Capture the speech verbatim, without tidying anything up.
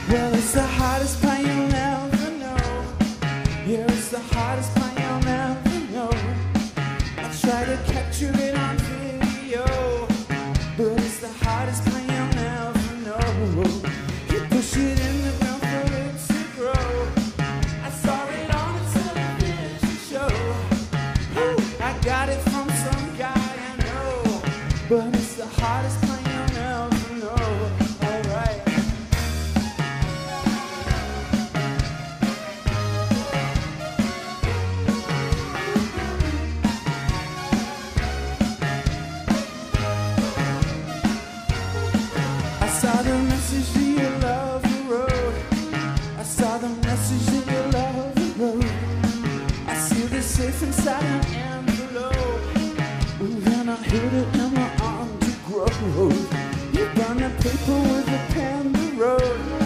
Well, it's the hardest pain you'll never know. Yeah, it's the hardest pain you'll never know. I try to capture it on video, but it's the hardest pain you'll never know. You push it in the ground for it to grow. I saw it on a television show. Woo, I got it from some guy I know, but it's the hardest pain you'll never know. Alright. I saw the message that your love wrote. I saw the message that your love wrote. I sealed it safe inside an envelope. And then I hid it in my arm to grow. You burned the paper with a pen to wrote.